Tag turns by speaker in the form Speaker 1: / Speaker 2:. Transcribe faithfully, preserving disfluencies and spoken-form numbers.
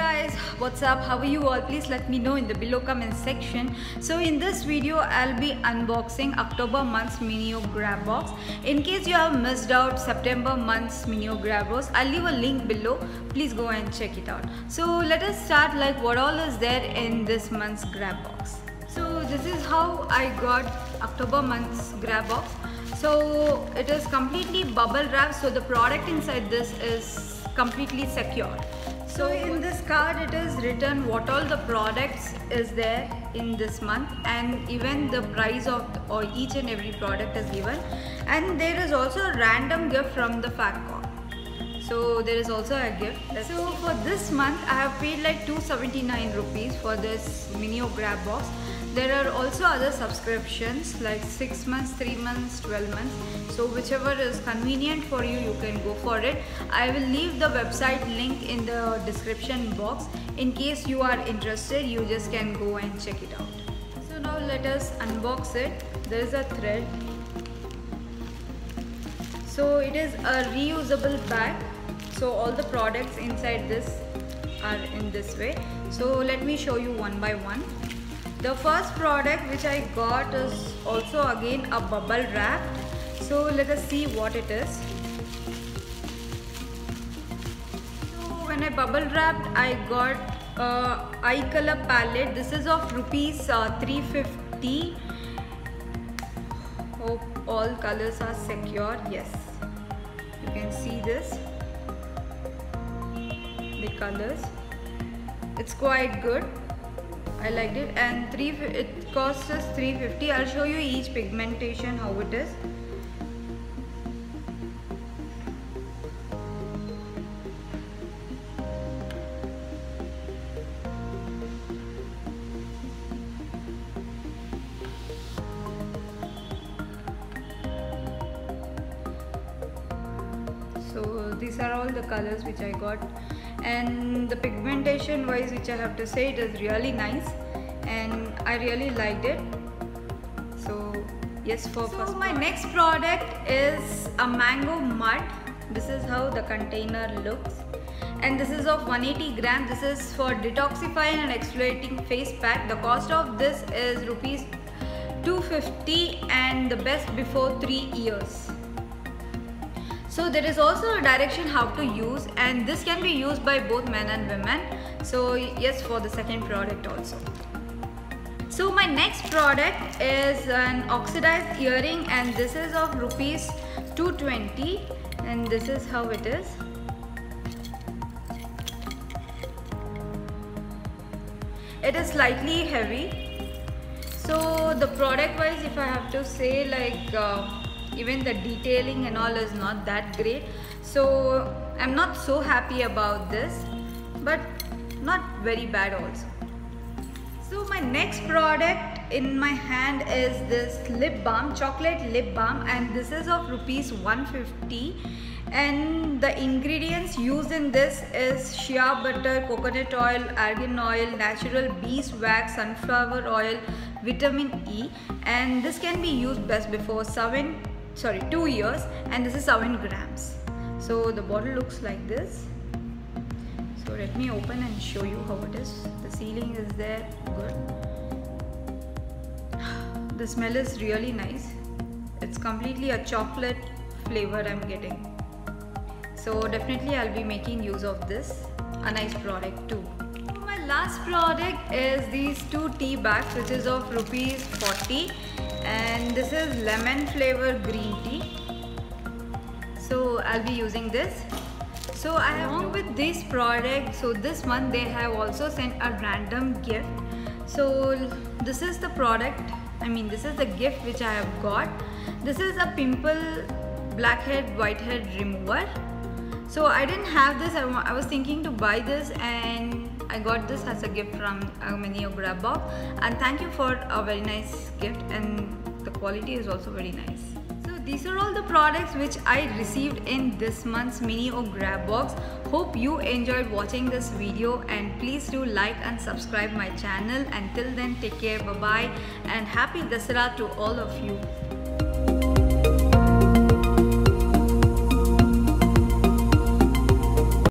Speaker 1: Guys, what's up? How are you all? Please let me know in the below comment section. So in this video I'll be unboxing October month's Mini-O-Grabox. In case you have missed out September month's Mini-O-Grabox, I'll leave a link below. Please go and check it out. So let us start like what all is there in this month's Grabox. So this is how I got October month's Grabox. So it is completely bubble wrapped, so the product inside this is completely secure. So in this card it is written what all the products is there in this month, and even the price of or each and every product is given, and there is also a random gift from the fact card. So there is also a gift. So for this month I have paid like two hundred seventy-nine rupees for this Mini-O-Grabox. There are also other subscriptions like six months, three months, twelve months. So whichever is convenient for you, you can go for it. I will leave the website link in the description box. In case you are interested, you just can go and check it out. So now let us unbox it. There is a thread. So it is a reusable bag. So all the products inside this are in this way. So let me show you one by one. The first product which I got is also again a bubble wrap. So let us see what it is. So when I bubble wrapped, I got a eye color palette. This is of rupees uh, three fifty. Hope all colors are secure. Yes, you can see this. The colors. It's quite good. I liked it, and three it costs us three fifty. I'll show you each pigmentation how it is. So these are all the colors which I got. And the pigmentation wise, which I have to say, it is really nice and I really liked it. So yes, for so first my product. Next product is a mango mud. This is how the container looks, and this is of one hundred eighty grams. This is for detoxifying and exfoliating face pack. The cost of this is rupees two fifty, and the best before three years. So there is also a direction how to use, and this can be used by both men and women. So yes, for the second product also. So my next product is an oxidized earring, and this is of rupees two twenty, and this is how it is. It is slightly heavy. So the product wise, if I have to say, like uh, even the detailing and all is not that great, so I'm not so happy about this, but not very bad also. So my next product in my hand is this lip balm, chocolate lip balm, and this is of rupees one fifty, and the ingredients used in this is shea butter, coconut oil, argan oil, natural beeswax, sunflower oil, vitamin E, and this can be used best before seven sorry two years, and this is seven grams. So the bottle looks like this. So let me open and show you how it is. The sealing is there, good. The smell is really nice. It's completely a chocolate flavor I'm getting. So definitely I'll be making use of this. A nice product too. My last product is these two tea bags, which is of rupees forty, and this is lemon flavor green tea. So I'll be using this. So I have along with this product, so this month they have also sent a random gift. So this is the product, I mean this is the gift which I have got. This is a pimple blackhead whitehead remover. So I didn't have this. I, I was thinking to buy this, and I got this as a gift from uh, Mini-O-Grabox, and thank you for a very nice gift, and the quality is also very nice. So these are all the products which I received in this month's Mini-O-Grabox. Hope you enjoyed watching this video, and please do like and subscribe my channel. Until then, take care, bye bye, and happy Dasara to all of you.